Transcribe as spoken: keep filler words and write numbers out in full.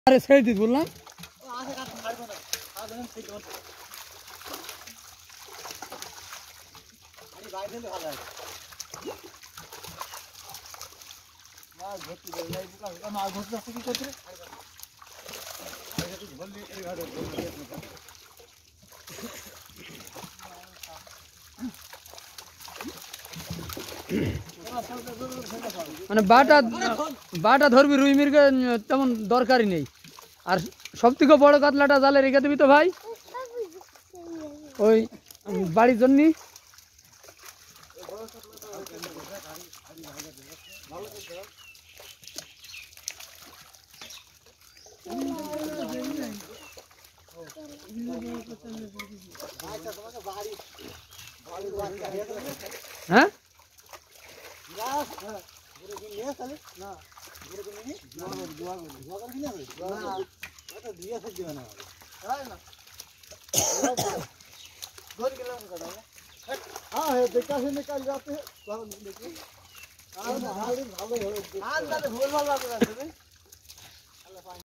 আরে ছেড়ে দিস বললাম মানে বাটা বাটা ধরবি রুই মির্গে তেমন দরকারই নেই। আর সব থেকে বড় কাতলাটা জালে রেখে দিবি তো ভাই, ওই বাড়ির জন্য। হ্যাঁ ভালো